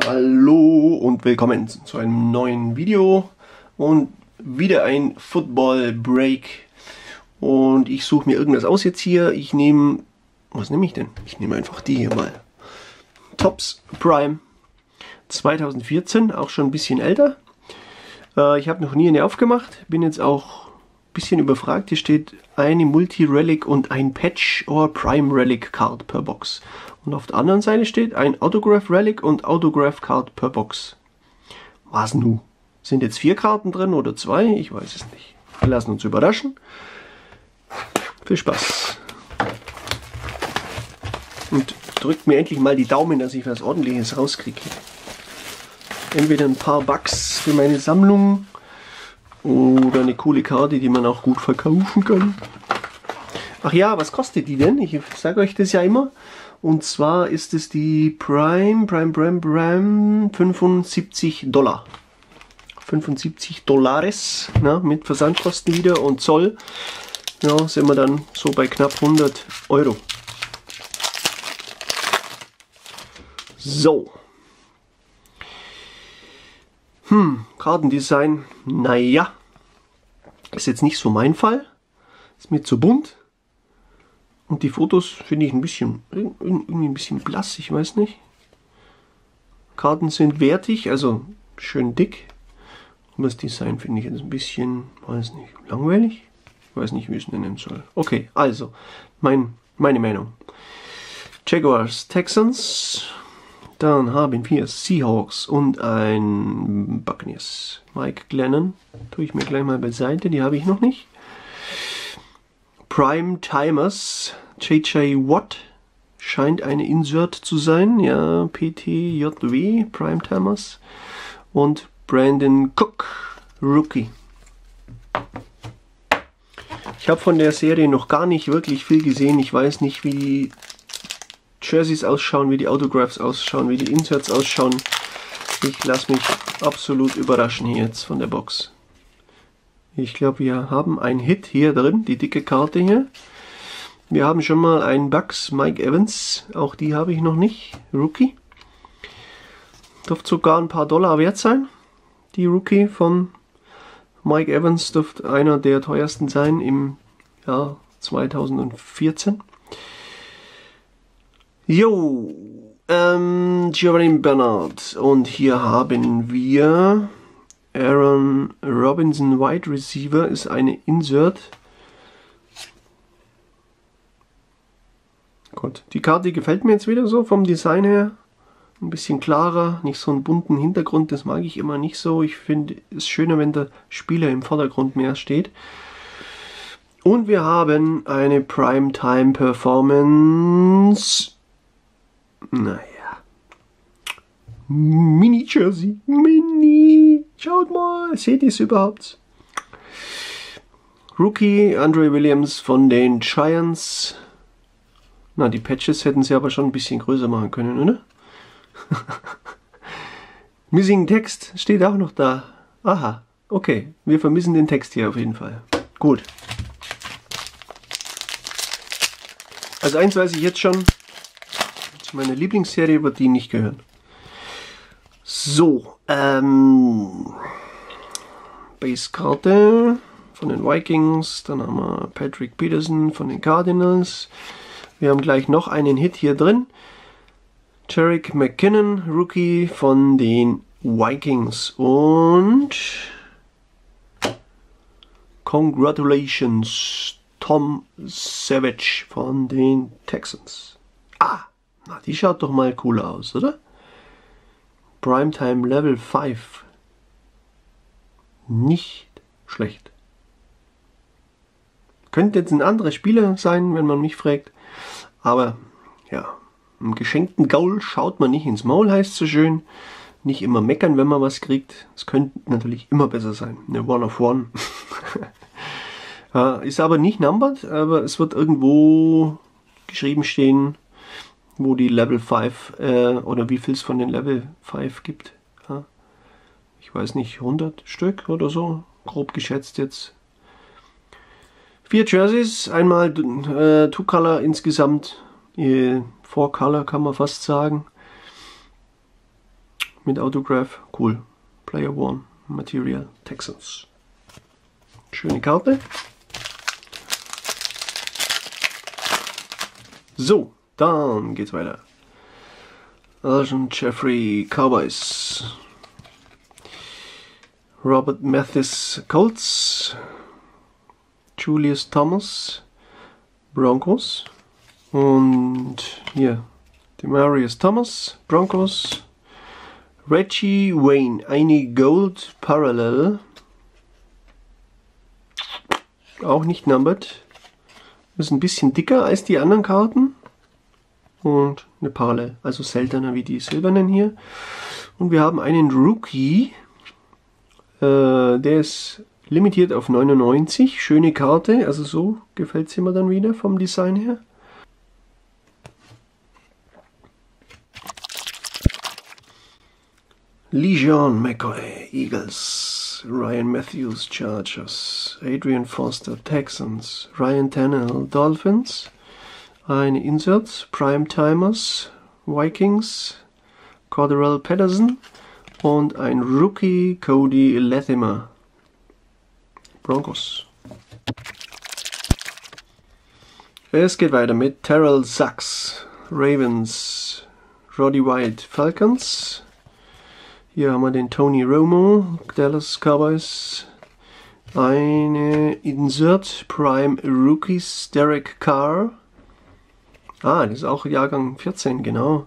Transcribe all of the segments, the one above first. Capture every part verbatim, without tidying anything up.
Hallo und willkommen zu einem neuen Video und wieder ein Football Break. Und ich suche mir irgendwas aus jetzt hier. Ich nehme, was nehme ich denn? Ich nehme einfach die hier mal. Topps Prime zwanzig vierzehn, auch schon ein bisschen älter. Äh, ich habe noch nie eine aufgemacht, bin jetzt auch ein bisschen überfragt. Hier steht eine Multi-Relic und ein Patch or Prime Relic Card per Box. Und auf der anderen Seite steht ein Autograph Relic und Autograph Card per Box. Was nu? Sind jetzt vier Karten drin oder zwei? Ich weiß es nicht. Wir lassen uns überraschen. Viel Spaß. Und drückt mir endlich mal die Daumen, dass ich was Ordentliches rauskriege. Entweder ein paar Bucks für meine Sammlung oder eine coole Karte, die man auch gut verkaufen kann. Ach ja, was kostet die denn? Ich sage euch das ja immer. Und zwar ist es die Prime, Prime, Prime, Prime fünfundsiebzig Dollar. fünfundsiebzig Dollares, na, mit Versandkosten wieder und Zoll. Ja, sind wir dann so bei knapp hundert Euro. So. Hm, Kartendesign, naja, ist jetzt nicht so mein Fall. Ist mir zu bunt. Und die Fotos finde ich ein bisschen, irgendwie ein bisschen blass, ich weiß nicht. Karten sind wertig, also schön dick. Und das Design finde ich jetzt ein bisschen, weiß nicht, langweilig. Ich weiß nicht, wie ich es nennen soll. Okay, also, mein, meine Meinung. Jaguars, Texans. Dann haben wir Seahawks und ein Buccaneers. Mike Glennon, tue ich mir gleich mal beiseite, die habe ich noch nicht. Prime Timers, J J Watt, scheint eine Insert zu sein, ja, P T J W, Prime Timers. Und Brandon Cook, Rookie. Ich habe von der Serie noch gar nicht wirklich viel gesehen, ich weiß nicht, wie die Jerseys ausschauen, wie die Autographs ausschauen, wie die Inserts ausschauen. Ich lasse mich absolut überraschen hier jetzt von der Box. Ich glaube, wir haben einen Hit hier drin, die dicke Karte hier. Wir haben schon mal einen Bucks, Mike Evans, auch die habe ich noch nicht, Rookie. Dürfte sogar ein paar Dollar wert sein. Die Rookie von Mike Evans dürfte einer der teuersten sein im Jahr zweitausendvierzehn. Jo, ähm, Giovanni Bernard, und hier haben wir Aaron Robinson, Wide Receiver, ist eine Insert. Gut, die Karte gefällt mir jetzt wieder so vom Design her. Ein bisschen klarer, nicht so einen bunten Hintergrund, das mag ich immer nicht so. Ich finde es schöner, wenn der Spieler im Vordergrund mehr steht. Und wir haben eine Primetime Performance. Naja. Mini Jersey. Mini. Schaut mal. Seht ihr es überhaupt? Rookie Andre Williams von den Giants. Na, die Patches hätten sie aber schon ein bisschen größer machen können, oder? Missing Text steht auch noch da. Aha. Okay. Wir vermissen den Text hier auf jeden Fall. Gut. Also eins weiß ich jetzt schon. Zu meiner Lieblingsserie wird die nicht gehören. So, ähm, Basekarte von den Vikings, dann haben wir Patrick Peterson von den Cardinals. Wir haben gleich noch einen Hit hier drin. Jerick McKinnon, Rookie von den Vikings. Und Congratulations, Tom Savage von den Texans. Ah! Na, die schaut doch mal cool aus, oder? Primetime Level fünf. Nicht schlecht. Könnte jetzt ein anderer Spieler sein, wenn man mich fragt. Aber, ja, im geschenkten Gaul schaut man nicht ins Maul, heißt so schön. Nicht immer meckern, wenn man was kriegt. Es könnte natürlich immer besser sein. Eine One of One. Ja, ist aber nicht numbered, aber es wird irgendwo geschrieben stehen, wo die Level fünf äh, oder wie viel es von den Level fünf gibt. Ja. Ich weiß nicht, hundert Stück oder so, grob geschätzt jetzt. Vier Jerseys, einmal äh, Two-Color insgesamt, äh, Four-Color kann man fast sagen. mit Autograph. Cool. Player One. Material Texans. Schöne Karte. So, dann geht's weiter. Alshon Jeffrey Cowboys. Robert Mathis Colts. Julius Thomas Broncos. Und hier Demarius Thomas Broncos. Reggie Wayne, eine Gold Parallel. Auch nicht numbered. Ist ein bisschen dicker als die anderen Karten. Und eine Parallel, also seltener wie die silbernen hier. Und wir haben einen Rookie. Äh, der ist limitiert auf neunundneunzig. Schöne Karte, also so gefällt sie mir dann wieder vom Design her. LeSean McCoy, Eagles. Ryan Matthews, Chargers. Adrian Foster, Texans. Ryan Tannehill, Dolphins. Eine Insert, Primetimers, Vikings. Cordarrelle Patterson. Und ein Rookie, Cody Latimer, Broncos. Es geht weiter mit Terrell Sachs, Ravens. Roddy White, Falcons. Hier haben wir den Tony Romo, Dallas Cowboys. Eine Insert Prime Rookies, Derek Carr. Ah, das ist auch Jahrgang vierzehn, genau.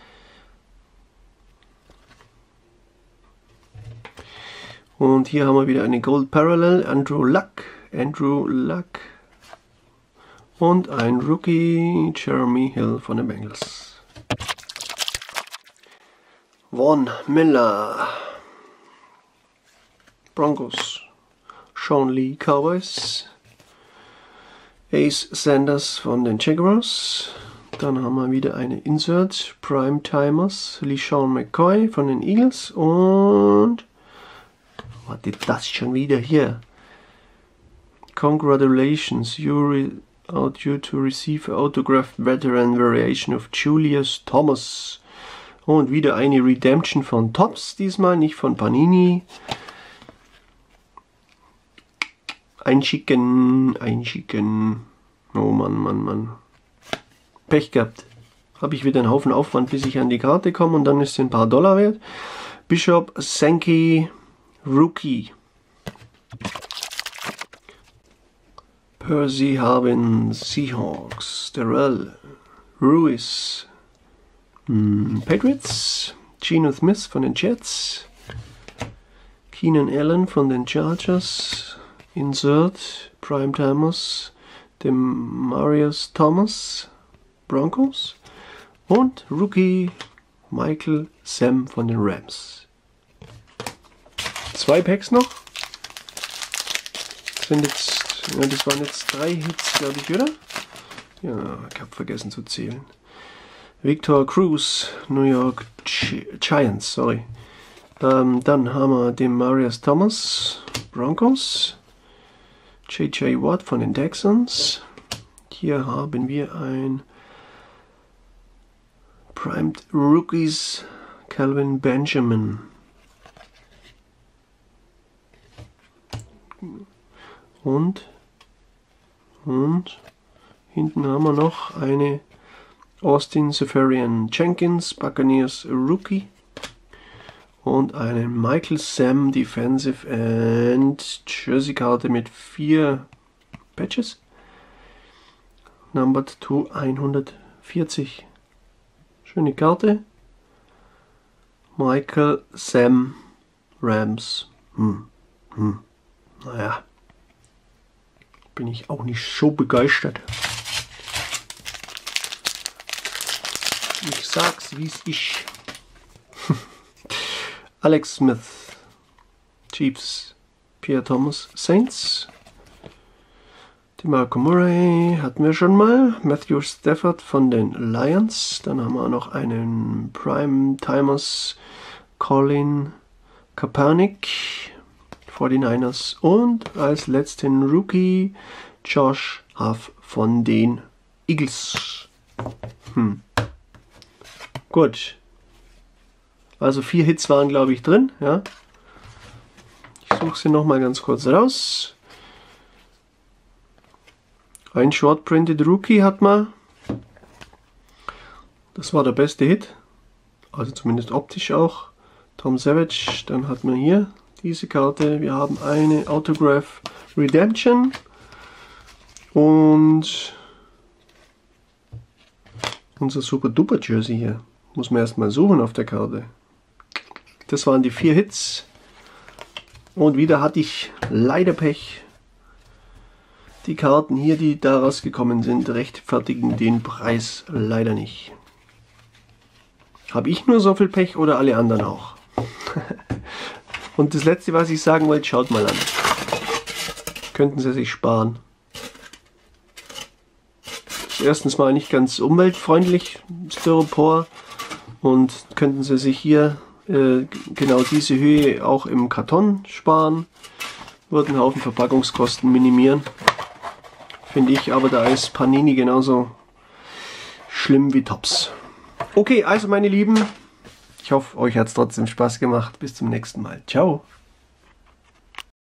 Und hier haben wir wieder eine Gold Parallel, Andrew Luck, Andrew Luck. Und ein Rookie, Jeremy Hill von den Bengals. Von Miller, Broncos. Sean Lee, Cowboys. Ace Sanders von den Jaguars. Dann haben wir wieder eine Insert, Primetimers, LeSean McCoy von den Eagles. Und was ist das schon wieder hier? Congratulations, you are due to receive an autographed veteran variation of Julius Thomas. Und wieder eine Redemption von Topps, diesmal nicht von Panini. Einschicken, einschicken. Oh Mann, Mann, Mann. Pech gehabt. Habe ich wieder einen Haufen Aufwand, bis ich an die Karte komme und dann ist sie ein paar Dollar wert. Bishop Sankey, Rookie. Percy Harvin, Seahawks. Darrell Ruiz, hm, Patriots. Geno Smith von den Jets. Keenan Allen von den Chargers. Insert Primetimers. Demarius Thomas, Broncos. Und Rookie Michael Sam von den Rams. Zwei Packs noch. Das sind jetzt, ja, das waren jetzt drei Hits, glaube ich, oder? Ja, ich habe vergessen zu zählen. Victor Cruz, New York Giants, sorry. Ähm, dann haben wir den Demarius Thomas, Broncos. J J Watt von den Texans. Hier haben wir ein Primed Rookies, Calvin Benjamin. Und, und hinten haben wir noch eine Austin Seferian Jenkins, Buccaneers Rookie. Und eine Michael Sam Defensive and Jersey Karte mit vier Patches. Numbered to hundertvierzig. Schöne Karte. Michael Sam Rams. Hm. Hm. Naja. Bin ich auch nicht so begeistert. Ich sag's, wie es ist. Alex Smith, Chiefs. Pierre Thomas, Saints. DeMarco Murray hatten wir schon mal. Matthew Stafford von den Lions. Dann haben wir noch einen Prime-Timers, Colin Kaepernick, forty-niners. Und als letzten Rookie Josh Huff von den Eagles. Hm. Gut. Also vier Hits waren, glaube ich, drin. Ja. Ich suche sie noch mal ganz kurz raus. Ein Short Printed Rookie hat man. Das war der beste Hit. Also zumindest optisch auch. Tom Savage. Dann hat man hier diese Karte. Wir haben eine Autograph Redemption. Und unser Super Duper Jersey hier. Muss man erstmal suchen auf der Karte. Das waren die vier Hits. Und wieder hatte ich leider Pech. Die Karten hier, die da rausgekommen sind, rechtfertigen den Preis leider nicht. Habe ich nur so viel Pech oder alle anderen auch? Und das letzte, was ich sagen wollte, schaut mal an. Könnten Sie sich sparen. Das ist erstens mal nicht ganz umweltfreundlich, Styropor. Und könnten Sie sich hier äh, genau diese Höhe auch im Karton sparen. Würden einen Haufen Verpackungskosten minimieren. Finde ich, aber da ist Panini genauso schlimm wie Topps. Okay, also meine Lieben, ich hoffe, euch hat es trotzdem Spaß gemacht. Bis zum nächsten Mal. Ciao.